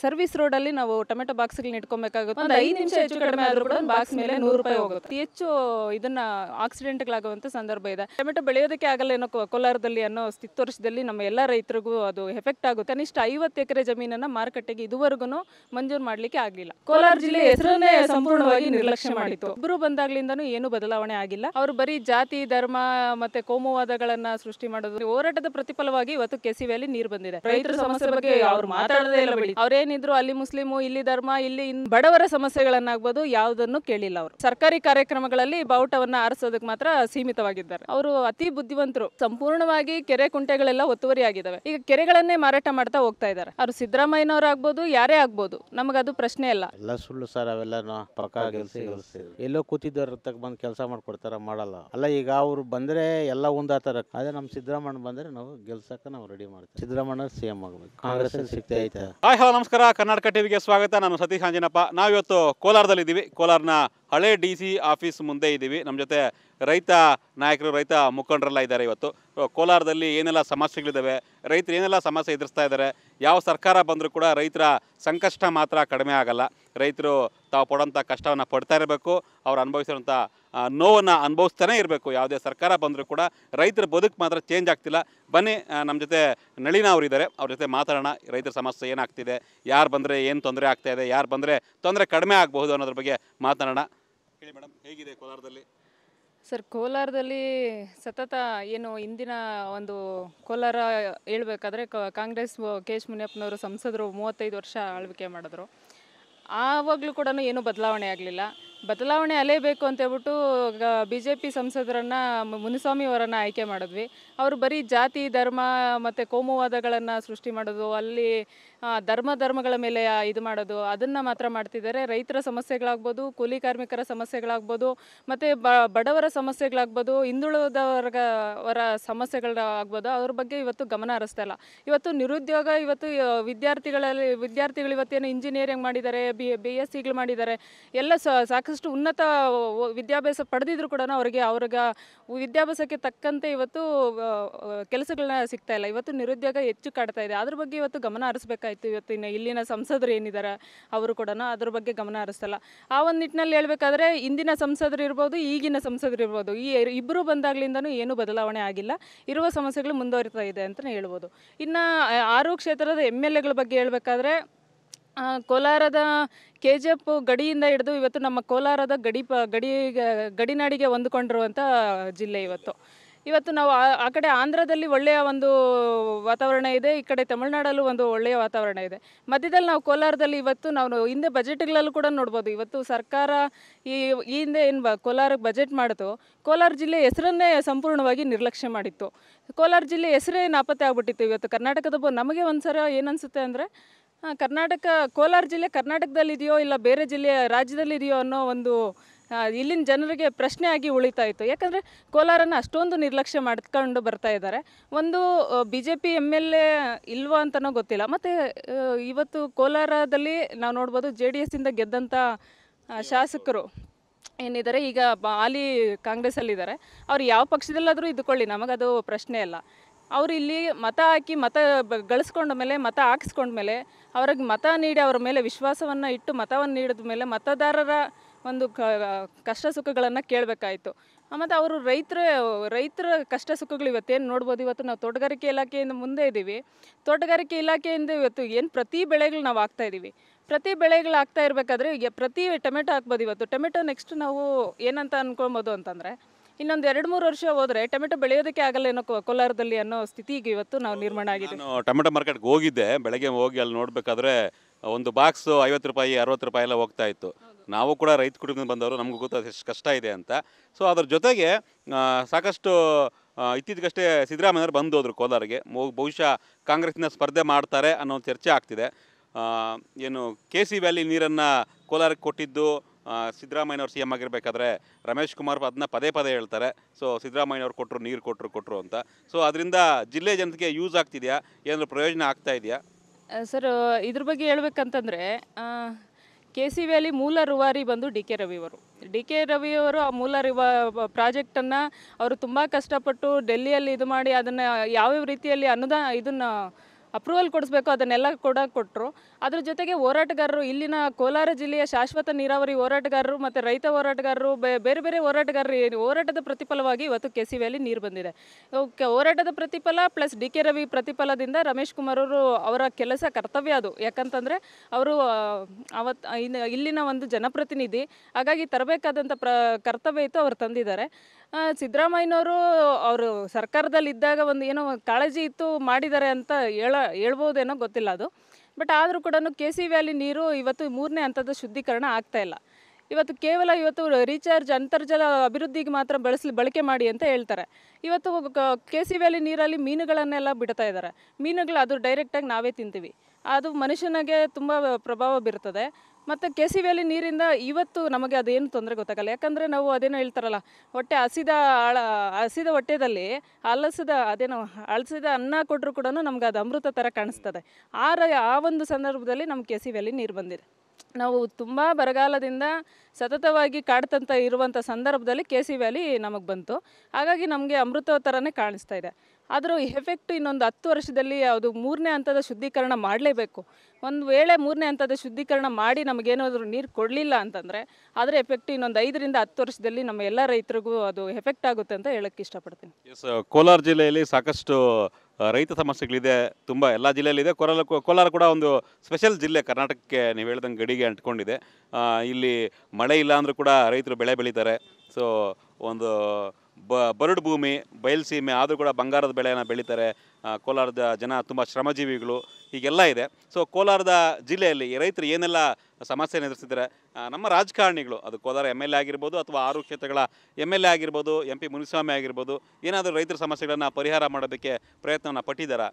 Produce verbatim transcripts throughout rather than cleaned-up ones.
Service road ಅಲ್ಲಿ ನಾವು tomato ಬಾಕ್ಸ್ಗಳನ್ನ ಇಟ್ಕೊಬೇಕಾಗುತ್ತೆ. ಒಂದು ಐದು ನಿಮಿಷ ಹೆಚ್ಚು ಕಡಿಮೆ ಆದ್ರೂ ಕೂಡ ಬಾಕ್ಸ್ ಮೇಲೆ ನೂರು ರೂಪಾಯಿ ಹೋಗುತ್ತೆ. ಅತಿ ಹೆಚ್ಚು ಇದನ್ನ ಆಕ್ಸಿಡೆಂಟ್ಗಳಾಗುವಂತ ಸಂದರ್ಭ ಇದೆ. ಟೊಮೆಟೊ ಬೆಳೆಯೋದಕ್ಕೆ ಆಗಲ್ಲ ಏನೋ ಕೋಲಾರದಲ್ಲಿ ಅನ್ನೋ ಸ್ಥಿತ್ವರ್ಷದಲ್ಲಿ ನಮ್ಮ ಎಲ್ಲ ರೈತರಿಗೂ ಅದು ಎಫೆಕ್ಟ್ ಆಗುತ್ತೆ. ಕನಿಷ್ಠ ಐವತ್ತು ಎಕರೆ ಜಮೀನನ್ನ ಮಾರುಕಟ್ಟೆಗೆ ಇದುವರೆಗೂ ಮಂಜೂರು ಮಾಡ್ಲಿಕ್ಕೆ ಆಗಲಿಲ್ಲ. ಕೋಲಾರ ಜಿಲ್ಲೆ ಹೆಸರನ್ನೇ ಸಂಪೂರ್ಣವಾಗಿ ನಿರ್ಲಕ್ಷ್ಯ ಮಾಡಿತ್ತು. ಇಬ್ಬರು ಬಂದಾಗ್ಲಿಂದನೂ ಏನು ಬದಲಾವಣೆ ಆಗಿಲ್ಲ. ಅವರು ಬರೀ ಜಾತಿ ಧರ್ಮ ಮತ್ತೆ ಕೋಮುವಾದಗಳನ್ನ ಸೃಷ್ಟಿ ಮಾಡೋದು. ಹೋರಾಟದ ಪ್ರತಿಫಲವಾಗಿ ಇವತ್ತು ಕೆಸಿ ವ್ಯಾಲಿ ನೀರು ಬಂದಿದೆ. ರೈತರ ಸಮಸ್ಯೆ ಬಗ್ಗೆ ಅವ್ರು ಮಾತಾಡೋದೇ ಇಲ್ಲ. ಬಿಡಿ, ಅವ್ರೇನಿದ್ರು ಅಲ್ಲಿ ಮುಸ್ಲಿಮು, ಇಲ್ಲಿ ಧರ್ಮ, ಇಲ್ಲಿ ಬಡವರ ಸಮಸ್ಯೆಗಳನ್ನಾಗ್ಬೋದು ಯಾವುದನ್ನು ಕೇಳಿಲ್ಲ. ಅವರು ಸರ್ಕಾರಿ ಕಾರ್ಯಕ್ರಮಗಳಲ್ಲಿ ಬಾವುಟವನ್ನ ಆರಿಸೋದಕ್ಕೆ ಮಾತ್ರ ಸೀಮಿತವಾಗಿದ್ದಾರೆ. ಅವರು ಅತಿ ಬುದ್ಧಿವಂತರು. ಸಂಪೂರ್ಣವಾಗಿ ಕೆರೆ ಕುಂಟೆಗಳೆಲ್ಲ ಒತ್ತುವರಿ ಆಗಿದ್ದಾವೆ. ಈಗ ಕೆರೆಗಳನ್ನೇ ಮಾರಾಟ ಮಾಡ್ತಾ ಹೋಗ್ತಾ ಇದ್ದಾರೆ. ಅವ್ರು ಸಿದ್ದರಾಮಯ್ಯನವ್ರು ಆಗ್ಬೋದು, ಯಾರೇ ಆಗ್ಬೋದು, ನಮಗದು ಪ್ರಶ್ನೆ ಇಲ್ಲ. ಎಲ್ಲ ಸುಳ್ಳು ಸರ್ ಅವೆಲ್ಲ. ಪಕ್ಕ ಎಲ್ಲೋ ಕೂತಿದ್ದವ್ರ ತಕ್ಕ ಬಂದು ಕೆಲಸ ಮಾಡ್ಕೊಡ್ತಾರ, ಮಾಡಲ್ಲ. ಅಲ್ಲ ಈಗ ಅವ್ರು ಬಂದ್ರೆ ಎಲ್ಲ ಒಂದಾತರ. ಅದೇ ನಮ್ ಸಿದ್ದರಾಮಯ್ಯ ಬಂದ್ರೆ ನಾವು ಗೆಲ್ಸಕ ನಾವು ರೆಡಿ ಮಾಡ್ತೀವಿ. ಸಿದ್ದರಾಮಯ್ಯ ಸಿಎಂ ಆಗಬೇಕು. ಕಾಂಗ್ರೆಸ್ ಸಿಗ್ತಾ ಐತೆ. ಹಾಯ್ ಹಲೋ ನಮಸ್ಕಾರ, ಕರ್ನಾಟಕ ಟಿವಿಗೆ ಸ್ವಾಗತ. ನಾನು ಸತೀಶ್ ಆಂಜನಪ್ಪ. ನಾವಿವತ್ತು ಕೋಲಾರದಲ್ಲಿ ಇದ್ದೀವಿ. ಕೋಲಾರನ ಹಳೆ ಡಿ ಸಿ ಆಫೀಸ್ ಮುಂದೆ ಇದ್ದೀವಿ. ನಮ್ಮ ಜೊತೆ ರೈತ ನಾಯಕರು, ರೈತ ಮುಖಂಡರೆಲ್ಲ ಇದ್ದಾರೆ. ಇವತ್ತು ಕೋಲಾರದಲ್ಲಿ ಏನೆಲ್ಲ ಸಮಸ್ಯೆಗಳಿದ್ದಾವೆ, ರೈತರು ಏನೆಲ್ಲ ಸಮಸ್ಯೆ ಎದುರಿಸ್ತಾ ಇದ್ದಾರೆ, ಯಾವ ಸರ್ಕಾರ ಬಂದರೂ ಕೂಡ ರೈತರ ಸಂಕಷ್ಟ ಮಾತ್ರ ಕಡಿಮೆ ಆಗಲ್ಲ. ರೈತರು ತಾವು ಪಡೋಂಥ ಕಷ್ಟವನ್ನು ಪಡ್ತಾ ಇರಬೇಕು, ಅವ್ರು ಅನುಭವಿಸಿರೋಂಥ ನೋವನ್ನು ಅನುಭವಿಸ್ತಾನೆ ಇರಬೇಕು. ಯಾವುದೇ ಸರ್ಕಾರ ಬಂದರೂ ಕೂಡ ರೈತರ ಬದುಕು ಮಾತ್ರ ಚೇಂಜ್ ಆಗ್ತಿಲ್ಲ. ಬನ್ನಿ, ನಮ್ಮ ಜೊತೆ ನಳಿನ ಅವರು ಇದ್ದಾರೆ, ಅವ್ರ ಜೊತೆ ಮಾತಾಡೋಣ. ರೈತರ ಸಮಸ್ಯೆ ಏನಾಗ್ತಿದೆ, ಯಾರು ಬಂದರೆ ಏನು ತೊಂದರೆ ಆಗ್ತಾಯಿದೆ, ಯಾರು ಬಂದರೆ ತೊಂದರೆ ಕಡಿಮೆ ಆಗಬಹುದು ಅನ್ನೋದ್ರ ಬಗ್ಗೆ ಮಾತಾಡೋಣ. ಹೇಳಿ ಮೇಡಮ್, ಹೇಗಿದೆ ಕೋಲಾರದಲ್ಲಿ? ಸರ್, ಕೋಲಾರದಲ್ಲಿ ಸತತ ಏನು ಇಂದಿನ ಒಂದು ಕೋಲಾರ ಹೇಳ್ಬೇಕಾದ್ರೆ ಕಾಂಗ್ರೆಸ್ ಕೆ ಎಚ್ ಮುನಿಯಪ್ಪನವರು ಸಂಸದರು ಮೂವತ್ತೈದು ವರ್ಷ ಆಳ್ವಿಕೆ ಮಾಡಿದ್ರು. ಆವಾಗಲೂ ಕೂಡ ಏನೂ ಬದಲಾವಣೆ ಆಗಲಿಲ್ಲ. ಬದಲಾವಣೆ ಅಲೇಬೇಕು ಅಂತ ಹೇಳ್ಬಿಟ್ಟು ಬಿ ಜೆ ಪಿ ಸಂಸದರನ್ನು ಮುನಿಸ್ವಾಮಿ ಅವರನ್ನು ಆಯ್ಕೆ ಮಾಡಿದ್ವಿ. ಅವರು ಬರೀ ಜಾತಿ ಧರ್ಮ ಮತ್ತು ಕೋಮುವಾದಗಳನ್ನು ಸೃಷ್ಟಿ ಮಾಡೋದು, ಅಲ್ಲಿ ಧರ್ಮ ಧರ್ಮಗಳ ಮೇಲೆ ಇದು ಮಾಡೋದು, ಅದನ್ನು ಮಾತ್ರ ಮಾಡ್ತಿದ್ದಾರೆ. ರೈತರ ಸಮಸ್ಯೆಗಳಾಗ್ಬೋದು, ಕೂಲಿ ಕಾರ್ಮಿಕರ ಸಮಸ್ಯೆಗಳಾಗ್ಬೋದು, ಮತ್ತು ಬಡವರ ಸಮಸ್ಯೆಗಳಾಗ್ಬೋದು, ಹಿಂದುಳಿದವರ ಸಮಸ್ಯೆಗಳಾಗ್ಬೋದು, ಅವ್ರ ಬಗ್ಗೆ ಇವತ್ತು ಗಮನ ಹರಿಸ್ತಾ ಇಲ್ಲ. ಇವತ್ತು ನಿರುದ್ಯೋಗ, ಇವತ್ತು ವಿದ್ಯಾರ್ಥಿಗಳಲ್ಲಿ ವಿದ್ಯಾರ್ಥಿಗಳು ಇವತ್ತೇನು ಇಂಜಿನಿಯರಿಂಗ್ ಮಾಡಿದ್ದಾರೆ, ಬಿ ಬಿ ಎಸ್ ಸಿಗಳು ಮಾಡಿದ್ದಾರೆ, ಎಲ್ಲ ಸಾಕಷ್ಟು ಉನ್ನತ ವಿದ್ಯಾಭ್ಯಾಸ ಪಡೆದಿದ್ರು ಕೂಡ ಅವರಿಗೆ ಅವ್ರಿಗೆ ವಿದ್ಯಾಭ್ಯಾಸಕ್ಕೆ ತಕ್ಕಂತೆ ಇವತ್ತು ಕೆಲಸಗಳನ್ನ ಸಿಗ್ತಾ ಇಲ್ಲ. ಇವತ್ತು ನಿರುದ್ಯೋಗ ಹೆಚ್ಚು ಕಾಡ್ತಾ ಇದೆ. ಅದ್ರ ಬಗ್ಗೆ ಇವತ್ತು ಗಮನ ಹರಿಸ್ಬೇಕಾಯ್ತು. ಇವತ್ತಿನ ಇಲ್ಲಿನ ಸಂಸದರು ಏನಿದ್ದಾರೆ ಅವರು ಕೂಡ ಅದ್ರ ಬಗ್ಗೆ ಗಮನ ಹರಿಸ್ತಲ್ಲ. ಆ ಒಂದು ನಿಟ್ಟಿನಲ್ಲಿ ಹೇಳ್ಬೇಕಾದ್ರೆ ಇಂದಿನ ಸಂಸದರು ಇರ್ಬೋದು, ಈಗಿನ ಸಂಸದರು ಇರ್ಬೋದು, ಈ ಇಬ್ಬರು ಬಂದಾಗ್ಲಿಂದನೂ ಏನೂ ಬದಲಾವಣೆ ಆಗಿಲ್ಲ. ಇರುವ ಸಮಸ್ಯೆಗಳು ಮುಂದುವರಿತಾ ಇದೆ ಅಂತಲೇ ಹೇಳ್ಬೋದು. ಇನ್ನು ಆರು ಕ್ಷೇತ್ರದ ಎಮ್ ಎಲ್ ಎಗಳ ಬಗ್ಗೆ ಹೇಳ್ಬೇಕಾದ್ರೆ ಕೋಲಾರದ ಕೆ ಜಿ ಎಫ್ ಗಡಿಯಿಂದ ಹಿಡಿದು ಇವತ್ತು ನಮ್ಮ ಕೋಲಾರದ ಗಡಿ ಪ ಗಡಿ ಗಡಿನಾಡಿಗೆ ಹೊಂದಿಕೊಂಡಿರುವಂಥ ಜಿಲ್ಲೆ ಇವತ್ತು. ಇವತ್ತು ನಾವು ಆ ಕಡೆ ಆಂಧ್ರದಲ್ಲಿ ಒಳ್ಳೆಯ ಒಂದು ವಾತಾವರಣ ಇದೆ, ಈ ಕಡೆ ತಮಿಳುನಾಡಲ್ಲೂ ಒಂದು ಒಳ್ಳೆಯ ವಾತಾವರಣ ಇದೆ. ಮಧ್ಯದಲ್ಲಿ ನಾವು ಕೋಲಾರದಲ್ಲಿ ಇವತ್ತು ನಾವು ಹಿಂದೆ ಬಜೆಟ್ಗಳಲ್ಲೂ ಕೂಡ ನೋಡ್ಬೋದು. ಇವತ್ತು ಸರ್ಕಾರ ಈ ಈ ಹಿಂದೆ ಏನು ಬ ಕೋಲಾರಕ್ಕೆ ಬಜೆಟ್ ಮಾಡಿತು, ಕೋಲಾರ ಜಿಲ್ಲೆ ಹೆಸರನ್ನೇ ಸಂಪೂರ್ಣವಾಗಿ ನಿರ್ಲಕ್ಷ್ಯ ಮಾಡಿತ್ತು. ಕೋಲಾರ ಜಿಲ್ಲೆ ಹೆಸರೇ ನಾಪತ್ತೆ ಆಗ್ಬಿಟ್ಟಿತ್ತು. ಇವತ್ತು ಕರ್ನಾಟಕದ ಬ ನಮಗೆ ಒಂದು ಸಲ ಏನನ್ಸುತ್ತೆ ಅಂದರೆ, ಕರ್ನಾಟಕ ಕೋಲಾರ ಜಿಲ್ಲೆ ಕರ್ನಾಟಕದಲ್ಲಿದೆಯೋ ಇಲ್ಲ ಬೇರೆ ಜಿಲ್ಲೆ ರಾಜ್ಯದಲ್ಲಿದೆಯೋ ಅನ್ನೋ ಒಂದು ಇಲ್ಲಿನ ಜನರಿಗೆ ಪ್ರಶ್ನೆ ಆಗಿ ಉಳಿತಾ ಇತ್ತು. ಯಾಕಂದರೆ ಕೋಲಾರನ ಅಷ್ಟೊಂದು ನಿರ್ಲಕ್ಷ್ಯ ಮಾಡ್ಕೊಂಡು ಬರ್ತಾ ಇದ್ದಾರೆ. ಒಂದು B J P M L A ಇಲ್ವಾ ಅಂತನೋ ಗೊತ್ತಿಲ್ಲ. ಮತ್ತು ಇವತ್ತು ಕೋಲಾರದಲ್ಲಿ ನಾವು ನೋಡ್ಬೋದು ಜೆ ಡಿ ಎಸ್ಸಿಂದ ಗೆದ್ದಂಥ ಶಾಸಕರು ಏನಿದ್ದಾರೆ, ಈಗ ಹಾಲಿ ಕಾಂಗ್ರೆಸ್ಸಲ್ಲಿದ್ದಾರೆ. ಅವ್ರು ಯಾವ ಪಕ್ಷದಲ್ಲಾದರೂ ಇದ್ದುಕೊಳ್ಳಿ, ನಮಗದು ಪ್ರಶ್ನೆ ಇಲ್ಲ. ಅವರು ಇಲ್ಲಿ ಮತ ಹಾಕಿ ಮತ ಗಳಿಸ್ಕೊಂಡ ಮೇಲೆ, ಮತ ಹಾಕಿಸ್ಕೊಂಡ್ಮೇಲೆ, ಅವ್ರಿಗೆ ಮತ ನೀಡಿ ಅವ್ರ ಮೇಲೆ ವಿಶ್ವಾಸವನ್ನು ಇಟ್ಟು ಮತವನ್ನು ನೀಡಿದ ಮೇಲೆ ಮತದಾರರ ಒಂದು ಕಷ್ಟ ಸುಖಗಳನ್ನು ಕೇಳಬೇಕಾಯಿತು. ಮತ್ತು ಅವರು ರೈತರ ರೈತರ ಕಷ್ಟ ಸುಖಗಳು ಇವತ್ತೇನು ನೋಡ್ಬೋದು. ಇವತ್ತು ನಾವು ತೋಟಗಾರಿಕೆ ಇಲಾಖೆಯಿಂದ ಮುಂದೆ ಇದ್ದೀವಿ. ತೋಟಗಾರಿಕೆ ಇಲಾಖೆಯಿಂದ ಇವತ್ತು ಏನು ಪ್ರತಿ ಬೆಳೆಗಳು ನಾವು ಹಾಕ್ತಾಯಿದ್ದೀವಿ. ಪ್ರತಿ ಬೆಳೆಗಳು ಹಾಕ್ತಾ ಇರಬೇಕಾದ್ರೆ ಈಗ ಪ್ರತಿ ಟೊಮೆಟೊ ಹಾಕ್ಬೋದು. ಇವತ್ತು ಟೊಮೆಟೊ ನೆಕ್ಸ್ಟ್ ನಾವು ಏನಂತ ಅಂದ್ಕೊಳ್ಬೋದು ಅಂತಂದರೆ, ಇನ್ನೊಂದು ಎರಡು ಮೂರು ವರ್ಷ ಹೋದರೆ ಟೊಮೆಟೊ ಬೆಳೆಯೋದಕ್ಕೆ ಆಗಲ್ಲ ಏನೋ ಕೋಲಾರದಲ್ಲಿ ಅನ್ನೋ ಸ್ಥಿತಿಗೆ ಇವತ್ತು ನಾವು ನಿರ್ಮಾಣ ಆಗಿದೆ. ನಾನು ಟೊಮೆಟೊ ಮಾರ್ಕೆಟ್ಗೆ ಹೋಗಿದ್ದೆ, ಬೆಳಗ್ಗೆ ಹೋಗಿ ಅಲ್ಲಿ ನೋಡಬೇಕಾದ್ರೆ ಒಂದು ಬಾಕ್ಸ್ ಐವತ್ತು ರೂಪಾಯಿ ಅರವತ್ತು ರೂಪಾಯಿ ಎಲ್ಲ ಹೋಗ್ತಾ ಇತ್ತು. ನಾವು ಕೂಡ ರೈತ ಕುಟುಂಬದಿಂದ ಬಂದವರು, ನಮಗೂ ಗೊತ್ತಾಗ ಎಷ್ಟು ಕಷ್ಟ ಇದೆ ಅಂತ. ಸೊ ಅದ್ರ ಜೊತೆಗೆ ಸಾಕಷ್ಟು ಇತ್ತೀಚೆಗಷ್ಟೇ ಸಿದ್ದರಾಮಯ್ಯವರು ಬಂದು ಹೋದರು ಕೋಲಾರಿಗೆ. ಬಹುಶಃ ಕಾಂಗ್ರೆಸ್ಸಿನ ಸ್ಪರ್ಧೆ ಮಾಡ್ತಾರೆ ಅನ್ನೋ ಚರ್ಚೆ ಆಗ್ತಿದೆ. ಏನು ಕೆ ಸಿ ವ್ಯಾಲಿ ನೀರನ್ನು ಕೋಲಾರಕ್ಕೆ ಕೊಟ್ಟಿದ್ದು ಸಿದ್ದರಾಮಯ್ಯನವ್ರು ಸಿ ಎಮ್ ಆಗಿರಬೇಕಾದ್ರೆ ರಮೇಶ್ ಕುಮಾರ್ ಅದನ್ನ ಪದೇ ಪದೇ ಹೇಳ್ತಾರೆ. ಸೊ ಸಿದ್ದರಾಮಯ್ಯನವ್ರು ಕೊಟ್ಟರು, ನೀರು ಕೊಟ್ಟರು ಕೊಟ್ಟರು ಅಂತ. ಸೊ ಅದರಿಂದ ಜಿಲ್ಲೆ ಜನತೆಗೆ ಯೂಸ್ ಆಗ್ತಿದೆಯಾ, ಏನಾದರೂ ಪ್ರಯೋಜನ ಆಗ್ತಾ ಇದೆಯಾ ಸರ್? ಇದ್ರ ಬಗ್ಗೆ ಹೇಳ್ಬೇಕಂತಂದರೆ, ಕೆ ಸಿ ವ್ಯಾಲಿ ಮೂಲ ರೂವಾರಿ ಬಂದು ಡಿ ಕೆ ರವಿಯವರು. ಡಿ ಕೆ ರವಿಯವರು ಆ ಮೂಲ ರಿವ ಪ್ರಾಜೆಕ್ಟನ್ನು ಅವರು ತುಂಬ ಕಷ್ಟಪಟ್ಟು ಡೆಲ್ಲಿಯಲ್ಲಿ ಇದು ಮಾಡಿ ಅದನ್ನು ಯಾವ್ಯಾವ ರೀತಿಯಲ್ಲಿ ಅನುದಾನ ಇದನ್ನು ಅಪ್ರೂವಲ್ ಕೊಡಿಸ್ಬೇಕು ಅದನ್ನೆಲ್ಲ ಕೂಡ ಕೊಟ್ಟರು. ಅದ್ರ ಜೊತೆಗೆ ಹೋರಾಟಗಾರರು, ಇಲ್ಲಿನ ಕೋಲಾರ ಜಿಲ್ಲೆಯ ಶಾಶ್ವತ ನೀರಾವರಿ ಹೋರಾಟಗಾರರು ಮತ್ತು ರೈತ ಹೋರಾಟಗಾರರು, ಬೇರೆ ಬೇರೆ ಹೋರಾಟಗಾರರು ಏನು ಹೋರಾಟದ ಪ್ರತಿಫಲವಾಗಿ ಇವತ್ತು ಕೆ ಸಿ ವ್ಯಾಲಿ ನೀರು ಬಂದಿದೆ. ಕೆ ಹೋರಾಟದ ಪ್ರತಿಫಲ ಪ್ಲಸ್ ಡಿ ಕೆ ರವಿ ಪ್ರತಿಫಲದಿಂದ ರಮೇಶ್ ಕುಮಾರ್ ಅವರು ಅವರ ಕೆಲಸ ಕರ್ತವ್ಯ ಅದು. ಯಾಕಂತಂದರೆ ಅವರು ಅವತ್ತು ಇಲ್ಲಿನ ಒಂದು ಜನಪ್ರತಿನಿಧಿ, ಹಾಗಾಗಿ ತರಬೇಕಾದಂಥ ಪ್ರ ಕರ್ತವ್ಯ ಇತ್ತು, ಅವರು ತಂದಿದ್ದಾರೆ. ಸಿದ್ದರಾಮಯ್ಯನವರು ಅವರು ಸರ್ಕಾರದಲ್ಲಿದ್ದಾಗ ಒಂದು ಏನೋ ಕಾಳಜಿ ಇತ್ತು ಮಾಡಿದ್ದಾರೆ ಅಂತ ಹೇಳ ಹೇಳ್ಬೋದೇನೋ ಗೊತ್ತಿಲ್ಲ ಅದು. ಬಟ್ ಆದರೂ ಕೂಡ ಕೆ ಸಿ ವ್ಯಾಲಿ ನೀರು ಇವತ್ತು ಮೂರನೇ ಹಂತದ ಶುದ್ಧೀಕರಣ ಆಗ್ತಾಯಿಲ್ಲ. ಇವತ್ತು ಕೇವಲ ಇವತ್ತು ರೀಚಾರ್ಜ್ ಅಂತರ್ಜಲ ಅಭಿವೃದ್ಧಿಗೆ ಮಾತ್ರ ಬಳಸಲಿ ಬಳಕೆ ಮಾಡಿ ಅಂತ ಹೇಳ್ತಾರೆ. ಇವತ್ತು ಕೆ ಸಿ ವ್ಯಾಲಿ ನೀರಲ್ಲಿ ಮೀನುಗಳನ್ನೆಲ್ಲ ಬಿಡ್ತಾ ಇದ್ದಾರೆ. ಮೀನುಗಳು ಅದು ಡೈರೆಕ್ಟಾಗಿ ನಾವೇ ತಿಂತೀವಿ, ಅದು ಮನುಷ್ಯನಿಗೆ ತುಂಬ ಪ್ರಭಾವ ಬೀರ್ತದೆ. ಮತ್ತು ಕೆ ಸಿ ವ್ಯಾಲಿ ನೀರಿಂದ ಇವತ್ತು ನಮಗೆ ಅದೇನು ತೊಂದರೆ ಗೊತ್ತಾಗಲ್ಲ. ಯಾಕಂದರೆ ನಾವು ಅದೇನೋ ಹೇಳ್ತಾರಲ್ಲ, ಹೊಟ್ಟೆ ಹಸಿದ ಆಳ ಹಸಿದ ಹೊಟ್ಟೆದಲ್ಲಿ ಅಲಸದ ಅದೇನೋ ಅಳಸಿದ ಅನ್ನ ಕೊಟ್ಟರು ಕೂಡ ನಮ್ಗೆ ಅದು ಅಮೃತ ಥರ ಕಾಣಿಸ್ತದೆ. ಆ ರ ಆ ಒಂದು ಸಂದರ್ಭದಲ್ಲಿ ನಮ್ಮ ಕೆ ಸಿ ವ್ಯಾಲಿ ನೀರು ಬಂದಿದೆ. ನಾವು ತುಂಬ ಬರಗಾಲದಿಂದ ಸತತವಾಗಿ ಕಾಡ್ತಂತ ಇರುವಂಥ ಸಂದರ್ಭದಲ್ಲಿ ಕೆ ಸಿ ವ್ಯಾಲಿ ನಮಗೆ ಬಂತು. ಹಾಗಾಗಿ ನಮಗೆ ಅಮೃತ ಥರನೇ ಕಾಣಿಸ್ತಾ ಇದೆ. ಆದರೂ ಎಫೆಕ್ಟ್ ಇನ್ನೊಂದು ಹತ್ತು ವರ್ಷದಲ್ಲಿ ಅದು ಮೂರನೇ ಹಂತದ ಶುದ್ಧೀಕರಣ ಮಾಡಲೇಬೇಕು. ಒಂದು ವೇಳೆ ಮೂರನೇ ಹಂತದ ಶುದ್ಧೀಕರಣ ಮಾಡಿ ನಮಗೇನಾದರೂ ನೀರು ಕೊಡಲಿಲ್ಲ ಅಂತಂದರೆ ಅದರ ಎಫೆಕ್ಟ್ ಇನ್ನೊಂದು ಐದರಿಂದ ಹತ್ತು ವರ್ಷದಲ್ಲಿ ನಮ್ಮ ಎಲ್ಲ ರೈತರಿಗೂ ಅದು ಎಫೆಕ್ಟ್ ಆಗುತ್ತೆ ಅಂತ ಹೇಳೋಕ್ಕೆ ಇಷ್ಟಪಡ್ತೀನಿ. ಎಸ್, ಕೋಲಾರ ಜಿಲ್ಲೆಯಲ್ಲಿ ಸಾಕಷ್ಟು ರೈತ ಸಮಸ್ಯೆಗಳಿದೆ, ತುಂಬ ಎಲ್ಲ ಜಿಲ್ಲೆಯಲ್ಲಿದೆ. ಕೋಲಾರ ಕೋಲಾರ ಕೂಡ ಒಂದು ಸ್ಪೆಷಲ್ ಜಿಲ್ಲೆ, ಕರ್ನಾಟಕಕ್ಕೆ ನೀವು ಹೇಳ್ದಂಗೆ ಗಡಿಗೆ ಅಂಟ್ಕೊಂಡಿದೆ. ಇಲ್ಲಿ ಮಳೆ ಇಲ್ಲ ಅಂದರೂ ಕೂಡ ರೈತರು ಬೆಳೆ ಬೆಳೀತಾರೆ. ಸೊ ಒಂದು ಬ ಬರಡು ಭೂಮಿ, ಬಯಲುಸೀಮೆ ಆದರೂ ಕೂಡ ಬಂಗಾರದ ಬೆಳೆಯನ್ನು ಬೆಳೀತಾರೆ. ಕೋಲಾರದ ಜನ ತುಂಬ ಶ್ರಮಜೀವಿಗಳು, ಹೀಗೆಲ್ಲ ಇದೆ. ಸೊ ಕೋಲಾರದ ಜಿಲ್ಲೆಯಲ್ಲಿ ರೈತರು ಏನೆಲ್ಲ ಸಮಸ್ಯೆಯನ್ನು ಎದುರಿಸಿದ್ದಾರೆ, ನಮ್ಮ ರಾಜಕಾರಣಿಗಳು, ಅದು ಕೋಲಾರ ಎಮ್ ಎಲ್ ಎ ಆಗಿರ್ಬೋದು ಅಥವಾ ಆರು ಕ್ಷೇತ್ರಗಳ ಎಮ್ ಎಲ್ ಎ ಆಗಿರ್ಬೋದು, ಎಂ ಪಿ ಮುನಿಸ್ವಾಮಿ ಆಗಿರ್ಬೋದು, ಏನಾದರೂ ರೈತರ ಸಮಸ್ಯೆಗಳನ್ನು ಪರಿಹಾರ ಮಾಡೋದಕ್ಕೆ ಪ್ರಯತ್ನವನ್ನು ಪಟ್ಟಿದ್ದಾರಾ?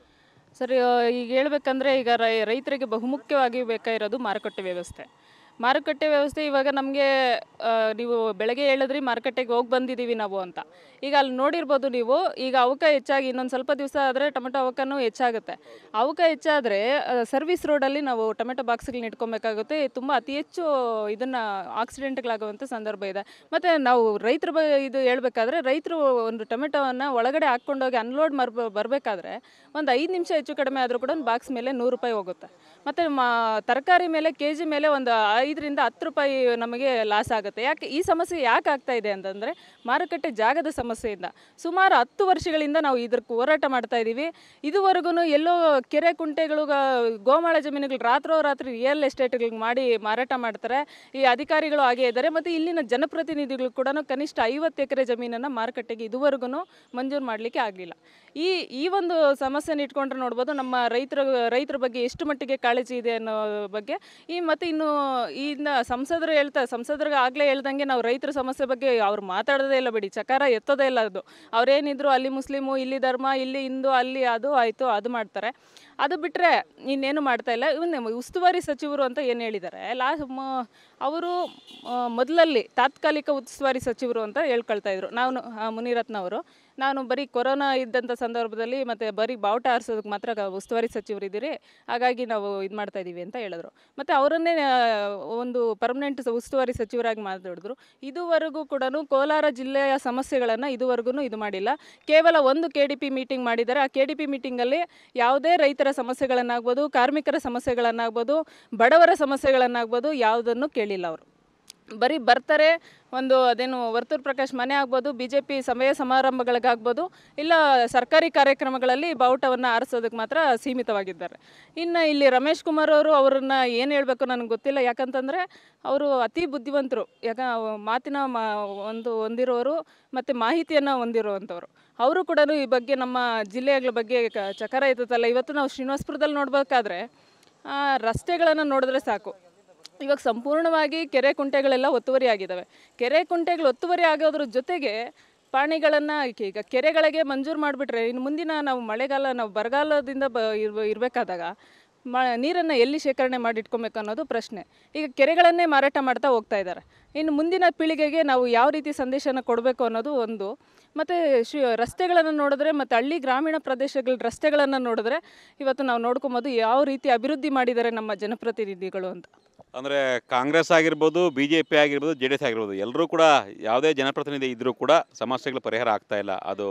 ಸರಿ, ಈಗ ಹೇಳ್ಬೇಕಂದ್ರೆ ಈಗ ರೈತರಿಗೆ ಬಹುಮುಖ್ಯವಾಗಿ ಬೇಕಾಗಿರೋದು ಮಾರುಕಟ್ಟೆ ವ್ಯವಸ್ಥೆ. ಮಾರುಕಟ್ಟೆ ವ್ಯವಸ್ಥೆ ಇವಾಗ ನಮಗೆ ನೀವು ಬೆಳಗ್ಗೆ ಹೇಳಿದ್ರಿ ಮಾರುಕಟ್ಟೆಗೆ ಹೋಗಿ ಬಂದಿದ್ದೀವಿ ನಾವು ಅಂತ. ಈಗ ಅಲ್ಲಿ ನೋಡಿರ್ಬೋದು ನೀವು, ಈಗ ಅವಕ ಹೆಚ್ಚಾಗಿ ಇನ್ನೊಂದು ಸ್ವಲ್ಪ ದಿವಸ ಆದರೆ ಟೊಮೆಟೊ ಅವಕನೂ ಹೆಚ್ಚಾಗುತ್ತೆ. ಅವಕ ಹೆಚ್ಚಾದರೆ ಸರ್ವಿಸ್ ರೋಡಲ್ಲಿ ನಾವು ಟೊಮೆಟೊ ಬಾಕ್ಸ್ಗಳನ್ನ ಇಟ್ಕೊಬೇಕಾಗುತ್ತೆ. ತುಂಬ ಅತಿ ಹೆಚ್ಚು ಇದನ್ನು ಆಕ್ಸಿಡೆಂಟ್ಗಳಾಗುವಂಥ ಸಂದರ್ಭ ಇದೆ. ಮತ್ತು ನಾವು ರೈತರ ಬ ಇದು ಹೇಳ್ಬೇಕಾದ್ರೆ ರೈತರು ಒಂದು ಟೊಮೆಟೊವನ್ನು ಒಳಗಡೆ ಹಾಕ್ಕೊಂಡೋಗಿ ಅನ್ಲೋಡ್ ಮರ್ ಬರಬೇಕಾದ್ರೆ ಒಂದು ಐದು ನಿಮಿಷ ಹೆಚ್ಚು ಕಡಿಮೆ ಆದರೂ ಕೂಡ ಒಂದು ಬಾಕ್ಸ್ ಮೇಲೆ ನೂರು ರೂಪಾಯಿ ಹೋಗುತ್ತೆ. ಮತ್ತು ಮಾ ತರಕಾರಿ ಮೇಲೆ ಕೆ ಜಿ ಮೇಲೆ ಒಂದು ಐದರಿಂದ ಹತ್ತು ರೂಪಾಯಿ ನಮಗೆ ಲಾಸ್ ಆಗುತ್ತೆ. ಯಾಕೆ ಈ ಸಮಸ್ಯೆ ಯಾಕೆ ಆಗ್ತಾ ಇದೆ ಅಂತಂದರೆ ಮಾರುಕಟ್ಟೆ ಜಾಗದ ಸಮಸ್ಯೆಯಿಂದ. ಸುಮಾರು ಹತ್ತು ವರ್ಷಗಳಿಂದ ನಾವು ಇದಕ್ಕೆ ಹೋರಾಟ ಮಾಡ್ತಾ ಇದ್ದೀವಿ. ಇದುವರೆಗೂ ಎಲ್ಲೋ ಕೆರೆ ಕುಂಟೆಗಳು, ಗೋಮಾಳ ಜಮೀನುಗಳು ರಾತ್ರೋ ರಾತ್ರಿ ರಿಯಲ್ ಎಸ್ಟೇಟ್ಗಳಿಗೆ ಮಾಡಿ ಮಾರಾಟ ಮಾಡ್ತಾರೆ. ಈ ಅಧಿಕಾರಿಗಳು ಹಾಗೇ ಇದ್ದಾರೆ. ಮತ್ತು ಇಲ್ಲಿನ ಜನಪ್ರತಿನಿಧಿಗಳು ಕೂಡ ಕನಿಷ್ಠ ಐವತ್ತು ಎಕರೆ ಜಮೀನನ್ನು ಮಾರುಕಟ್ಟೆಗೆ ಇದುವರೆಗೂ ಮಂಜೂರು ಮಾಡಲಿಕ್ಕೆ ಆಗಲಿಲ್ಲ. ಈ ಈ ಒಂದು ಸಮಸ್ಯೆನ ಇಟ್ಕೊಂಡ್ರೆ ನೋಡ್ಬೋದು ನಮ್ಮ ರೈತರ ರೈತರ ಬಗ್ಗೆ ಎಷ್ಟು ಮಟ್ಟಿಗೆ ಕಾಳಜಿ ಇದೆ ಅನ್ನೋ ಬಗ್ಗೆ. ಈ ಮತ್ತು ಇನ್ನು ಇನ್ನು ಸಂಸದರು ಹೇಳ್ತಾ ಸಂಸದರಿಗೆ ಆಗಲೇ ಹೇಳ್ದಂಗೆ ನಾವು ರೈತರ ಸಮಸ್ಯೆ ಬಗ್ಗೆ ಅವ್ರು ಮಾತಾಡೋದೇ ಇಲ್ಲ ಬಿಡಿ, ಚಕಾರ ಎತ್ತೋದೇ ಇಲ್ಲ. ಅದು ಅವರೇನಿದ್ರು ಅಲ್ಲಿ ಮುಸ್ಲಿಮು, ಇಲ್ಲಿ ಧರ್ಮ, ಇಲ್ಲಿ ಹಿಂದೂ, ಅಲ್ಲಿ ಅದು ಆಯಿತು ಅದು ಮಾಡ್ತಾರೆ. ಅದು ಬಿಟ್ಟರೆ ಇನ್ನೇನು ಮಾಡ್ತಾ ಇಲ್ಲ. ಇವನ್ನ ಉಸ್ತುವಾರಿ ಸಚಿವರು ಅಂತ ಏನು ಹೇಳಿದ್ದಾರೆ ಲಾಸ್ಟ್ ಅವರು ಮೊದಲಲ್ಲಿ ತಾತ್ಕಾಲಿಕ ಉಸ್ತುವಾರಿ ಸಚಿವರು ಅಂತ ಹೇಳ್ಕೊಳ್ತಾ ಇದ್ರು. ನಾನು ಮುನಿರತ್ನವರು ನಾನು ಬರೀ ಕೊರೋನಾ ಇದ್ದಂಥ ಸಂದರ್ಭದಲ್ಲಿ ಮತ್ತು ಬರೀ ಬಾವುಟ ಆರಿಸೋದಕ್ಕೆ ಮಾತ್ರ ಉಸ್ತುವಾರಿ ಸಚಿವರಿದ್ದೀರಿ, ಹಾಗಾಗಿ ನಾವು ಇದು ಮಾಡ್ತಾ ಇದ್ದೀವಿ ಅಂತ ಹೇಳಿದ್ರು. ಮತ್ತು ಅವರನ್ನೇ ಒಂದು ಪರ್ಮನೆಂಟ್ ಉಸ್ತುವಾರಿ ಸಚಿವರಾಗಿ ಮಾತಾಡಿದ್ರು. ಇದುವರೆಗೂ ಕೂಡ ಕೋಲಾರ ಜಿಲ್ಲೆಯ ಸಮಸ್ಯೆಗಳನ್ನು ಇದುವರೆಗೂ ಇದು ಮಾಡಿಲ್ಲ. ಕೇವಲ ಒಂದು ಕೆ ಡಿ ಪಿ ಮೀಟಿಂಗ್ ಮಾಡಿದ್ದಾರೆ. ಆ ಕೆ ಡಿ ಪಿ ಮೀಟಿಂಗಲ್ಲಿ ಯಾವುದೇ ರೈತರ ಸಮಸ್ಯೆಗಳನ್ನಾಗ್ಬೋದು, ಕಾರ್ಮಿಕರ ಸಮಸ್ಯೆಗಳನ್ನಾಗ್ಬೋದು, ಬಡವರ ಸಮಸ್ಯೆಗಳನ್ನಾಗ್ಬೋದು ಯಾವುದನ್ನು ಕೇಳಿಲ್ಲ ಅವರು. ಬರೀ ಬರ್ತಾರೆ, ಒಂದು ಅದೇನು ವರ್ತೂರು ಪ್ರಕಾಶ್ ಮನೆ ಆಗ್ಬೋದು, ಬಿ ಜೆ ಪಿ ಸಮಯ ಸಮಾರಂಭಗಳಿಗಾಗ್ಬೋದು, ಇಲ್ಲ ಸರ್ಕಾರಿ ಕಾರ್ಯಕ್ರಮಗಳಲ್ಲಿ ಬಾವುಟವನ್ನು ಆರಿಸೋದಕ್ಕೆ ಮಾತ್ರ ಸೀಮಿತವಾಗಿದ್ದಾರೆ. ಇನ್ನು ಇಲ್ಲಿ ರಮೇಶ್ ಕುಮಾರ್ ಅವರು ಅವ್ರನ್ನ ಏನು ಹೇಳಬೇಕು ನನಗೆ ಗೊತ್ತಿಲ್ಲ. ಯಾಕಂತಂದರೆ ಅವರು ಅತಿ ಬುದ್ಧಿವಂತರು, ಯಾಕ ಮಾತಿನ ಮಾ ಒಂದು ಹೊಂದಿರೋರು ಮತ್ತು ಮಾಹಿತಿಯನ್ನು ಹೊಂದಿರುವಂಥವ್ರು. ಅವರು ಕೂಡ ಈ ಬಗ್ಗೆ ನಮ್ಮ ಜಿಲ್ಲೆಗಳ ಬಗ್ಗೆ ಕ ಚಕಾರ ಇರ್ತದಲ್ಲ. ಇವತ್ತು ನಾವು ಶ್ರೀನಿವಾಸಪುರದಲ್ಲಿ ನೋಡಬೇಕಾದ್ರೆ ರಸ್ತೆಗಳನ್ನು ನೋಡಿದ್ರೆ ಸಾಕು, ಇವಾಗ ಸಂಪೂರ್ಣವಾಗಿ ಕೆರೆ ಕುಂಟೆಗಳೆಲ್ಲ ಒತ್ತುವರಿ ಆಗಿದ್ದಾವೆ. ಕೆರೆ ಕುಂಟೆಗಳು ಒತ್ತುವರಿ ಆಗೋದ್ರ ಜೊತೆಗೆ ಪಾಣಿಗಳನ್ನು ಈಗ ಕೆರೆಗಳಿಗೆ ಮಂಜೂರು ಮಾಡಿಬಿಟ್ರೆ ಇನ್ನು ಮುಂದಿನ ನಾವು ಮಳೆಗಾಲ ನಾವು ಬರಗಾಲದಿಂದ ಬ ಇರ್ ಇರಬೇಕಾದಾಗ ಮ ನೀರನ್ನು ಎಲ್ಲಿ ಶೇಖರಣೆ ಮಾಡಿ ಇಟ್ಕೊಬೇಕು ಅನ್ನೋದು ಪ್ರಶ್ನೆ. ಈಗ ಕೆರೆಗಳನ್ನೇ ಮಾರಾಟ ಮಾಡ್ತಾ ಹೋಗ್ತಾ ಇದ್ದಾರೆ. ಇನ್ನು ಮುಂದಿನ ಪೀಳಿಗೆಗೆ ನಾವು ಯಾವ ರೀತಿ ಸಂದೇಶನ ಕೊಡಬೇಕು ಅನ್ನೋದು ಒಂದು. ಮತ್ತು ಶಿ ರಸ್ತೆಗಳನ್ನು ನೋಡಿದ್ರೆ ಮತ್ತು ಹಳ್ಳಿ ಗ್ರಾಮೀಣ ಪ್ರದೇಶಗಳ ರಸ್ತೆಗಳನ್ನು ನೋಡಿದ್ರೆ ಇವತ್ತು ನಾವು ನೋಡ್ಕೊಬೋದು ಯಾವ ರೀತಿ ಅಭಿವೃದ್ಧಿ ಮಾಡಿದ್ದಾರೆ ನಮ್ಮ ಜನಪ್ರತಿನಿಧಿಗಳು ಅಂತ. ಅಂದರೆ ಕಾಂಗ್ರೆಸ್ ಆಗಿರ್ಬೋದು, ಬಿ ಜೆ ಪಿ ಆಗಿರ್ಬೋದು, ಜೆ ಡಿ ಎಸ್ ಆಗಿರ್ಬೋದು, ಎಲ್ಲರೂ ಕೂಡ ಯಾವುದೇ ಜನಪ್ರತಿನಿಧಿ ಇದ್ದರೂ ಕೂಡ ಸಮಸ್ಯೆಗಳು ಪರಿಹಾರ ಆಗ್ತಾ ಇಲ್ಲ. ಅದು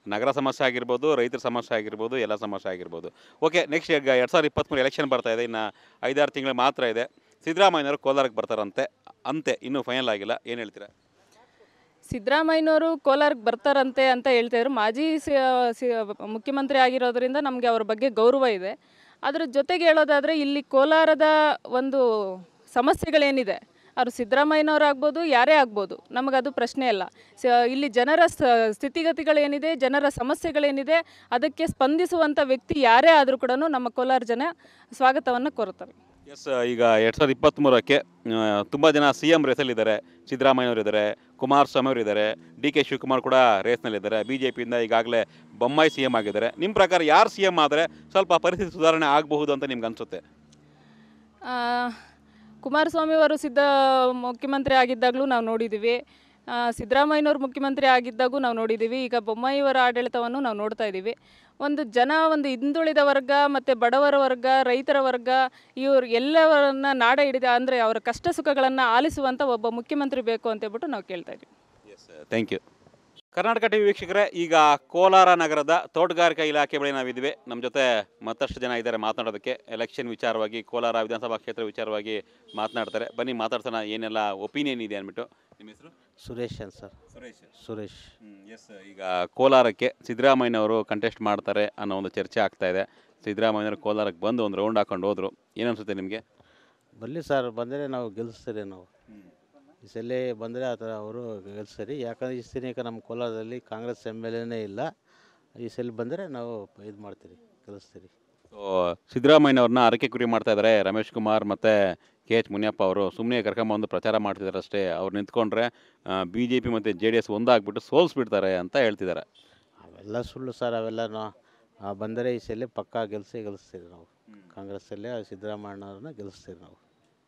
ನಗರ ಸಮಸ್ಯೆ ಆಗಿರ್ಬೋದು, ರೈತರ ಸಮಸ್ಯೆ ಆಗಿರ್ಬೋದು, ಎಲ್ಲ ಸಮಸ್ಯೆ ಆಗಿರ್ಬೋದು. ಓಕೆ, ನೆಕ್ಸ್ಟ್ ಈಗ ಎರಡು ಸಾವಿರದ ಇಪ್ಪತ್ತ್ಮೂರು ಎಲೆಕ್ಷನ್ ಬರ್ತಾ ಇದೆ, ಇನ್ನು ಐದಾರು ತಿಂಗಳು ಮಾತ್ರ ಇದೆ. ಸಿದ್ದರಾಮಯ್ಯನವರು ಕೋಲಾರಕ್ಕೆ ಬರ್ತಾರಂತೆ, ಅಂತೆ ಇನ್ನೂ ಫೈನಲ್ ಆಗಿಲ್ಲ, ಏನು ಹೇಳ್ತೀರಾ? ಸಿದ್ದರಾಮಯ್ಯನವರು ಕೋಲಾರಕ್ಕೆ ಬರ್ತಾರಂತೆ ಅಂತ ಹೇಳ್ತಾಯಿದ್ರು. ಮಾಜಿ ಸಿ ಸಿ ಮುಖ್ಯಮಂತ್ರಿ ಆಗಿರೋದ್ರಿಂದ ನಮಗೆ ಅವ್ರ ಬಗ್ಗೆ ಗೌರವ ಇದೆ. ಅದರ ಜೊತೆಗೆ ಹೇಳೋದಾದರೆ ಇಲ್ಲಿ ಕೋಲಾರದ ಒಂದು ಸಮಸ್ಯೆಗಳೇನಿದೆ, ಅವರು ಸಿದ್ದರಾಮಯ್ಯನವರಾಗ್ಬೋದು, ಯಾರೇ ಆಗ್ಬೋದು, ನಮಗದು ಪ್ರಶ್ನೆ ಇಲ್ಲ. ಸ ಇಲ್ಲಿ ಜನರ ಸ್ಥಿತಿಗತಿಗಳೇನಿದೆ, ಜನರ ಸಮಸ್ಯೆಗಳೇನಿದೆ, ಅದಕ್ಕೆ ಸ್ಪಂದಿಸುವಂಥ ವ್ಯಕ್ತಿ ಯಾರೇ ಆದರೂ ಕೂಡ ನಮ್ಮ ಕೋಲಾರ ಜನ ಸ್ವಾಗತವನ್ನು ಕೋರುತ್ತಾರೆ. ಎಸ್, ಈಗ ಎರಡು ಸಾವಿರದ ಇಪ್ಪತ್ತ್ಮೂರಕ್ಕೆ ತುಂಬ ಜನ ಸಿ ಎಮ್ ರೇಸಲ್ಲಿದ್ದಾರೆ. ಸಿದ್ದರಾಮಯ್ಯವರು ಇದ್ದಾರೆ, ಕುಮಾರಸ್ವಾಮಿ ಅವರು ಇದ್ದಾರೆ, ಡಿ ಕೆ ಶಿವಕುಮಾರ್ ಕೂಡ ರೇಸ್ನಲ್ಲಿದ್ದಾರೆ. ಬಿ ಜೆ ಪಿಯಿಂದ ಈಗಾಗಲೇ ಬೊಮ್ಮಾಯಿ ಸಿ ಎಮ್ ಆಗಿದ್ದಾರೆ. ನಿಮ್ಮ ಪ್ರಕಾರ ಯಾರು ಸಿ ಎಮ್ ಆದರೆ ಸ್ವಲ್ಪ ಪರಿಸ್ಥಿತಿ ಸುಧಾರಣೆ ಆಗಬಹುದು ಅಂತ ನಿಮ್ಗೆ ಅನಿಸುತ್ತೆ? ಕುಮಾರಸ್ವಾಮಿ ಅವರು ಸಿದ್ದ ಮುಖ್ಯಮಂತ್ರಿ ಆಗಿದ್ದಾಗಲೂ ನಾವು ನೋಡಿದ್ದೀವಿ, ಸಿದ್ದರಾಮಯ್ಯನವರು ಮುಖ್ಯಮಂತ್ರಿ ಆಗಿದ್ದಾಗೂ ನಾವು ನೋಡಿದ್ದೀವಿ, ಈಗ ಬೊಮ್ಮಾಯಿಯವರ ಆಡಳಿತವನ್ನು ನಾವು ನೋಡ್ತಾ ಇದ್ದೀವಿ. ಒಂದು ಜನ, ಒಂದು ಹಿಂದುಳಿದ ವರ್ಗ ಮತ್ತು ಬಡವರ ವರ್ಗ, ರೈತರ ವರ್ಗ, ಇವರು ಎಲ್ಲವರನ್ನ ನಾಡ ಹಿಡಿದ ಅಂದರೆ ಅವರ ಕಷ್ಟ ಸುಖಗಳನ್ನು ಆಲಿಸುವಂಥ ಒಬ್ಬ ಮುಖ್ಯಮಂತ್ರಿ ಬೇಕು ಅಂತೇಳ್ಬಿಟ್ಟು ನಾವು ಕೇಳ್ತಾ ಇದ್ದೀವಿ. Yes, thank you. Karnataka TV ವೀಕ್ಷಕರೇ, ಈಗ ಕೋಲಾರ ನಗರದ ತೋಟಗಾರಿಕಾ ಇಲಾಖೆ ಬಳಿ ನಾವಿದ್ದೀವಿ. ನಮ್ಮ ಜೊತೆ ಮತ್ತಷ್ಟು ಜನ ಇದ್ದಾರೆ ಮಾತನಾಡೋದಕ್ಕೆ. ಎಲೆಕ್ಷನ್ ವಿಚಾರವಾಗಿ, ಕೋಲಾರ ವಿಧಾನಸಭಾ ಕ್ಷೇತ್ರ ವಿಚಾರವಾಗಿ ಮಾತನಾಡ್ತಾರೆ. ಬನ್ನಿ ಮಾತಾಡ್ಸೋಣ, ಏನೆಲ್ಲ ಒಪಿನಿಯನ್ ಇದೆ ಅಂದ್ಬಿಟ್ಟು. ನಿಮ್ಮ ಹೆಸರು? ಸುರೇಶ್ ಅಂತ ಸರ್. ಸುರೇಶ್ ಸುರೇಶ್ ಎಸ್, ಈಗ ಕೋಲಾರಕ್ಕೆ ಸಿದ್ದರಾಮಯ್ಯನವರು ಕಂಟೆಸ್ಟ್ ಮಾಡ್ತಾರೆ ಅನ್ನೋ ಒಂದು ಚರ್ಚೆ ಆಗ್ತಾ ಇದೆ. ಸಿದ್ದರಾಮಯ್ಯನವರು ಕೋಲಾರಕ್ಕೆ ಬಂದು ಒಂದು ರೌಂಡ್ ಹಾಕೊಂಡು ಹೋದರು. ಏನು ಅನಿಸುತ್ತೆ ನಿಮಗೆ? ಬರಲಿ ಸರ್, ಬಂದರೆ ನಾವು ಗೆಲ್ಲಿಸ್ತೀರಿ. ನಾವು ಈ ಸಲ ಬಂದರೆ ಆ ಥರ ಅವರು ಗೆಲ್ಲಿಸ್ತೀರಿ. ಯಾಕಂದರೆ ಇಷ್ಟು ದಿನ ನಮ್ಮ ಕೋಲಾರದಲ್ಲಿ ಕಾಂಗ್ರೆಸ್ ಎಮ್ ಎಲ್ ಎನೇ ಇಲ್ಲ. ಈ ಸಲ ಬಂದರೆ ನಾವು ಇದು ಮಾಡ್ತೀರಿ, ಗೆಲ್ಲಿಸ್ತೀರಿ. ಸೊ ಸಿದ್ದರಾಮಯ್ಯನವ್ರನ್ನ ಅರಕೆ ಕುರಿ ಮಾಡ್ತಾ ಇದ್ದಾರೆ ರಮೇಶ್ ಕುಮಾರ್ ಮತ್ತು ಕೆ ಎಚ್ ಮುನಿಯಪ್ಪ ಅವರು. ಸುಮ್ಮನೆ ಕರ್ಕೊಂಬಂದು ಪ್ರಚಾರ ಮಾಡ್ತಿದ್ದಾರೆ ಅಷ್ಟೇ. ಅವ್ರು ನಿಂತ್ಕೊಂಡ್ರೆ ಬಿ ಜೆ ಪಿ ಮತ್ತು ಜೆ ಡಿ ಎಸ್ ಒಂದಾಗ್ಬಿಟ್ಟು ಸೋಲ್ಸ್ಬಿಡ್ತಾರೆ ಅಂತ ಹೇಳ್ತಿದ್ದಾರೆ. ಅವೆಲ್ಲ ಸುಳ್ಳು ಸರ್. ಅವೆಲ್ಲನೂ ಬಂದರೆ ಈ ಸಲ ಪಕ್ಕಾ ಗೆಲ್ಲಿಸಿ ಗೆಲ್ಲಿಸ್ತೀರಿ ನಾವು. ಕಾಂಗ್ರೆಸ್ಸಲ್ಲೇ ಸಿದ್ದರಾಮಯ್ಯನವ್ರನ್ನ ಗೆಲ್ಲಿಸ್ತೀರಿ ನಾವು.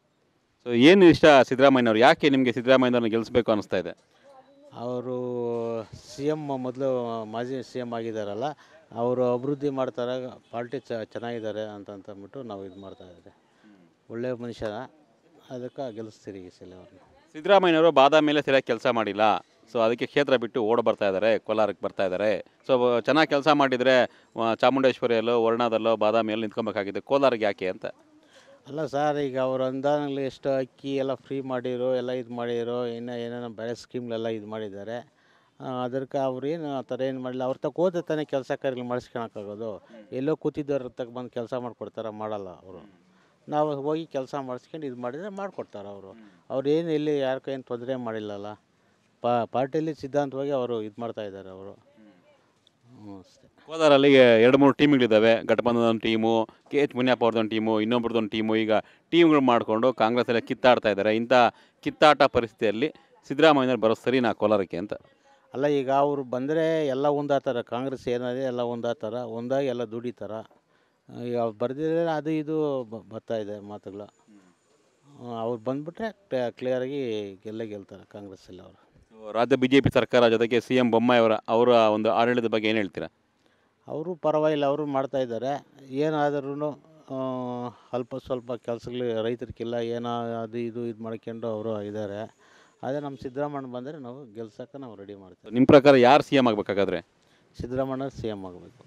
ಸೊ ಏನು ಇಷ್ಟ ಸಿದ್ದರಾಮಯ್ಯನವ್ರು? ಯಾಕೆ ನಿಮಗೆ ಸಿದ್ದರಾಮಯ್ಯನವ್ರನ್ನ ಗೆಲ್ಲಿಸ್ಬೇಕು ಅನ್ನಿಸ್ತಾ ಇದೆ? ಅವರು ಸಿ ಎಮ್ ಮೊದಲು ಮಾಜಿ ಸಿ ಎಮ್ ಆಗಿದ್ದಾರಲ್ಲ, ಅವರು ಅಭಿವೃದ್ಧಿ ಮಾಡ್ತಾರೆ, ಪಾರ್ಟಿ ಚ ಚೆನ್ನಾಗಿದ್ದಾರೆ ಅಂತಂತಂದ್ಬಿಟ್ಟು ನಾವು ಇದು ಮಾಡ್ತಾಯಿದ್ದಾರೆ. ಒಳ್ಳೆಯ ಮನುಷ್ಯನ, ಅದಕ್ಕೆ ಗೆಲ್ಲಿಸ್ತೀರಿ ಈ ಸಲ ಅವ್ರನ್ನ. ಸಿದ್ದರಾಮಯ್ಯನವರು ಬಾದಾಮಿ ಮೇಲೆ ಸರಿಯಾಗಿ ಕೆಲಸ ಮಾಡಿಲ್ಲ, ಸೊ ಅದಕ್ಕೆ ಕ್ಷೇತ್ರ ಬಿಟ್ಟು ಓಡ ಬರ್ತಾ ಇದ್ದಾರೆ, ಕೋಲಾರಕ್ಕೆ ಬರ್ತಾ ಇದ್ದಾರೆ. ಸೊ ಚೆನ್ನಾಗಿ ಕೆಲಸ ಮಾಡಿದರೆ ಚಾಮುಂಡೇಶ್ವರಿಯಲ್ಲೋ, ವರ್ಣದಲ್ಲೋ, ಬಾದಾಮಿಯಲ್ಲಿ ನಿಂತ್ಕೊಬೇಕಾಗಿದೆ, ಕೋಲಾರಕ್ಕೆ ಯಾಕೆ ಅಂತ? ಅಲ್ಲ ಸರ್, ಈಗ ಅವ್ರು ಅನುದಾನಗಳು ಎಷ್ಟು ಅಕ್ಕಿ ಎಲ್ಲ ಫ್ರೀ ಮಾಡಿರೋ, ಎಲ್ಲ ಇದು ಮಾಡಿರೋ, ಇನ್ನು ಏನೇನೋ ಬೇರೆ ಸ್ಕೀಮ್ಗಳೆಲ್ಲ ಇದು ಮಾಡಿದ್ದಾರೆ. ಅದಕ್ಕೆ ಅವ್ರೇನು ಆ ಥರ ಏನು ಮಾಡಿಲ್ಲ. ಅವ್ರ ತಕ್ಕ ಹೋದ ತಾನೇ ಕೆಲಸ ಕಾರ್ಯಗಳು ಮಾಡಿಸ್ಕೊಳಕ್ಕಾಗೋದು. ಎಲ್ಲೋ ಕೂತಿದ್ದವ್ರ ತಕ್ಕ ಬಂದು ಕೆಲಸ ಮಾಡಿಕೊಡ್ತಾರೆ, ಮಾಡಲ್ಲ ಅವರು. ನಾವು ಹೋಗಿ ಕೆಲಸ ಮಾಡಿಸ್ಕೊಂಡು ಇದು ಮಾಡಿದರೆ ಮಾಡಿಕೊಡ್ತಾರೆ ಅವರು. ಅವ್ರು ಏನು ಇಲ್ಲಿ ಯಾರ ಕೈಯನ್ನು ತೊಂದರೆ ಮಾಡಿಲ್ಲಲ್ಲ. ಪಾ ಪಾರ್ಟಿಯಲ್ಲಿ ಸಿದ್ಧಾಂತವಾಗಿ ಅವರು ಇದು ಮಾಡ್ತಾಯಿದ್ದಾರೆ ಅವರು. ಹ್ಞೂ ಅಷ್ಟೇ. ಕೋಲಾರಲ್ಲಿ ಎರಡು ಮೂರು ಟೀಮ್ಗಳಿದ್ದಾವೆ. ಘಟಬಂಧನದೊಂದು ಟೀಮು, ಕೆ ಎಚ್ ಮುನಿಯಪ್ಪ ಅವ್ರದ್ದೊಂದು ಟೀಮು, ಇನ್ನೊಬ್ರದ್ದೊಂದು ಟೀಮು. ಈಗ ಟೀಮ್ಗಳು ಮಾಡಿಕೊಂಡು ಕಾಂಗ್ರೆಸ್ಸಲ್ಲೇ ಕಿತ್ತಾಡ್ತಾ ಇದ್ದಾರೆ. ಇಂಥ ಕಿತ್ತಾಟ ಪರಿಸ್ಥಿತಿಯಲ್ಲಿ ಸಿದ್ದರಾಮಯ್ಯನವ್ರು ಬರೋ ಸರಿನಾ ಕೋಲಾರಕ್ಕೆ ಅಂತ? ಅಲ್ಲ, ಈಗ ಅವರು ಬಂದರೆ ಎಲ್ಲ ಒಂದಾತಾರ. ಕಾಂಗ್ರೆಸ್ ಏನಿದೆ ಎಲ್ಲ ಒಂದಾತಾರ, ಒಂದಾಗಿ ಎಲ್ಲ ದುಡಿತಾರ. ಈಗ ಅವ್ರು ಬರ್ದಿದ್ರೆ ಅದು ಇದು ಬರ್ತಾಯಿದೆ ಮಾತುಗಳು. ಅವ್ರು ಬಂದುಬಿಟ್ರೆ ಕ್ಲಿಯರಾಗಿ ಗೆಲ್ಲೇ ಗೆಲ್ತಾರೆ ಕಾಂಗ್ರೆಸ್ಸಲ್ಲಿ ಅವರು. ರಾಜ್ಯ ಬಿ ಜೆ ಪಿ ಸರ್ಕಾರ ಜೊತೆಗೆ ಸಿ ಎಂ ಬೊಮ್ಮಾಯಿ ಅವರ ಅವರ ಒಂದು ಆಡಳಿತದ ಬಗ್ಗೆ ಏನು ಹೇಳ್ತೀರಾ? ಅವರು ಪರವಾಗಿಲ್ಲ, ಅವರು ಮಾಡ್ತಾಯಿದ್ದಾರೆ. ಏನಾದ್ರೂ ಅಲ್ಪ ಸ್ವಲ್ಪ ಕೆಲಸಗಳು ರೈತರಿಗಿಲ್ಲ, ಏನೋ ಅದು ಇದು ಇದು ಮಾಡ್ಕೊಂಡು ಅವರು ಇದ್ದಾರೆ. ಅದೇ ನಮ್ಮ ಸಿದ್ದರಾಮಯ್ಯ ಬಂದರೆ ನಾವು ಗೆಲ್ಸೋಕೆ ನಾವು ರೆಡಿ ಮಾಡ್ತೀವಿ. ನಿಮ್ಮ ಪ್ರಕಾರ ಯಾರು ಸಿ ಎಮ್ ಆಗಬೇಕಾಗಾದ್ರೆ? ಸಿದ್ದರಾಮಯ್ಯ ಸಿ ಎಮ್ ಆಗಬೇಕು.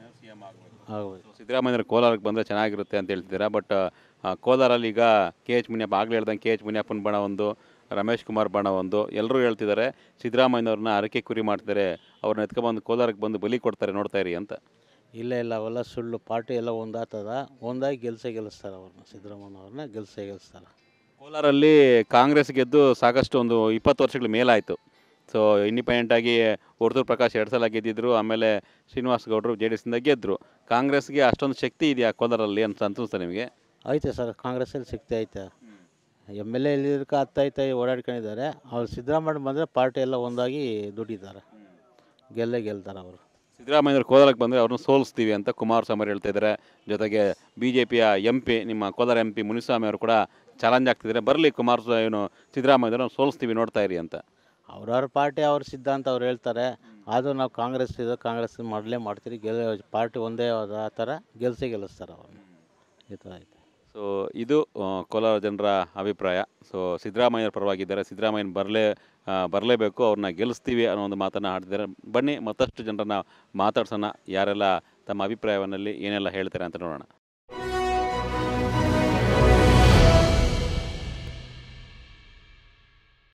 ಆಗಬೇಕು. ಸಿದ್ದರಾಮಯ್ಯವ್ರು ಕೋಲಾರಕ್ಕೆ ಬಂದರೆ ಚೆನ್ನಾಗಿರುತ್ತೆ ಅಂತ ಹೇಳ್ತಿದ್ದೀರಾ. ಬಟ್ ಕೋಲಾರಲ್ಲಿ ಈಗ ಕೆ ಎಚ್ ಮುನಿಯಪ್ಪ ಆಗಲೇ ಹೇಳ್ದಂಗೆ ಕೆ ಎಚ್ ಮುನಿಯಪ್ಪನ ಬಣ ಒಂದು, ರಮೇಶ್ ಕುಮಾರ್ ಬಣ ಒಂದು, ಎಲ್ಲರೂ ಹೇಳ್ತಿದ್ದಾರೆ ಸಿದ್ದರಾಮಯ್ಯವ್ರನ್ನ ಅರಕೆ ಕುರಿ ಮಾಡ್ತಾರೆ, ಅವ್ರನ್ನ ಎತ್ಕೊಬಂದು ಕೋಲಾರಕ್ಕೆ ಬಂದು ಬಲಿ ಕೊಡ್ತಾರೆ, ನೋಡ್ತಾ ಇರಿ ಅಂತ. ಇಲ್ಲ ಇಲ್ಲ, ಅವೆಲ್ಲ ಸುಳ್ಳು. ಪಾರ್ಟಿ ಎಲ್ಲ ಒಂದಾಗ್ತದ, ಒಂದಾಗಿ ಗೆಲ್ಸೇ ಗೆಲ್ಲಿಸ್ತಾರೆ ಅವ್ರನ್ನ. ಸಿದ್ದರಾಮಯ್ಯವ್ರನ್ನ ಗೆಲ್ಸೇ ಗೆಲ್ಲಿಸ್ತಾರೆ. ಕೋಲಾರಲ್ಲಿ ಕಾಂಗ್ರೆಸ್ ಗೆದ್ದು ಸಾಕಷ್ಟು ಒಂದು ಇಪ್ಪತ್ತು ವರ್ಷಗಳ ಮೇಲಾಯಿತು. ಸೊ ಇಂಡಿಪೆಂಡೆಂಟಾಗಿ ಹೊರತೂರು ಪ್ರಕಾಶ್ ಎರಡು ಸಲ ಗೆದ್ದಿದ್ರು. ಆಮೇಲೆ ಶ್ರೀನಿವಾಸ್ ಗೌಡರು ಜೆ ಡಿ ಎಸ್ನಿಂದ ಗೆದ್ದರು. ಕಾಂಗ್ರೆಸ್ಗೆ ಅಷ್ಟೊಂದು ಶಕ್ತಿ ಇದೆಯಾ ಕೋಲಾರಲ್ಲಿ ಅಂತ ಅನ್ಸುತ್ತೆ ನಿಮಗೆ? ಐತೆ ಸರ್, ಕಾಂಗ್ರೆಸ್ಸಲ್ಲಿ ಶಕ್ತಿ ಐತೆ. ಎಮ್ ಎಲ್ ಎ ಎಲ್ಲಿದ್ದಕ್ಕೆ ಹತ್ತೈತೆ ಓಡಾಡ್ಕೊಂಡಿದ್ದಾರೆ. ಅವ್ರು ಸಿದ್ದರಾಮಯ್ಯ ಬಂದರೆ ಪಾರ್ಟಿ ಎಲ್ಲ ಒಂದಾಗಿ ದುಡಿತಾರೆ, ಗೆಲ್ಲೇ ಗೆಲ್ತಾರೆ ಅವರು. ಸಿದ್ದರಾಮಯ್ಯವ್ರು ಕೋಲಾರಕ್ಕೆ ಬಂದರೆ ಅವ್ರನ್ನ ಸೋಲಿಸ್ತೀವಿ ಅಂತ ಕುಮಾರಸ್ವಾಮಿ ಹೇಳ್ತಾ ಇದ್ದಾರೆ. ಜೊತೆಗೆ ಬಿ ಜೆ ಪಿಯ ಎಂ ಪಿ, ನಿಮ್ಮ ಕೋಲಾರ ಎಂ ಪಿ ಮುನಿಸ್ವಾಮಿ ಅವರು ಕೂಡ ಚಾಲೆಂಜ್ ಆಗ್ತಿದ್ದಾರೆ, ಬರಲಿ ಕುಮಾರಸ್ವಾಮಿ ಏನು ಸಿದ್ದರಾಮಯ್ಯವ್ರನ್ನ ಸೋಲಿಸ್ತೀವಿ ನೋಡ್ತಾ ಇರಿ ಅಂತ. ಅವ್ರವ್ರ ಪಾರ್ಟಿ ಅವ್ರ ಸಿದ್ಧಾಂತ ಅವ್ರು ಹೇಳ್ತಾರೆ. ಆದರೂ ನಾವು ಕಾಂಗ್ರೆಸ್ ಇದು ಕಾಂಗ್ರೆಸ್ ಮಾಡಲೇ ಮಾಡ್ತೀರಿ, ಗೆಲ್ಲ ಪಾರ್ಟಿ ಒಂದೇ ಆ ಥರ ಗೆಲ್ಸೇ ಗೆಲ್ಲಿಸ್ತಾರೆ ಅವ್ರನ್ನ. ಈ ಥರ ಐತೆ. ಸೊ ಇದು ಆ, ಕೋಲಾರ ಜನರ ಅಭಿಪ್ರಾಯ. ಸೊ ಸಿದ್ದರಾಮಯ್ಯರ ಪರವಾಗಿದ್ದಾರೆ, ಸಿದ್ದರಾಮಯ್ಯನ ಬರಲೇ ಬರಲೇಬೇಕು, ಅವ್ರನ್ನ ಗೆಲ್ಲಿಸ್ತೀವಿ ಅನ್ನೋ ಒಂದು ಮಾತನ್ನು ಆಡ್ತಿದ್ದಾರೆ. ಬನ್ನಿ ಮತ್ತಷ್ಟು ಜನರನ್ನ ಮಾತಾಡ್ಸೋಣ, ಯಾರೆಲ್ಲ ತಮ್ಮ ಅಭಿಪ್ರಾಯವನ್ನಲ್ಲಿ ಏನೆಲ್ಲ ಹೇಳ್ತಾರೆ ಅಂತ ನೋಡೋಣ.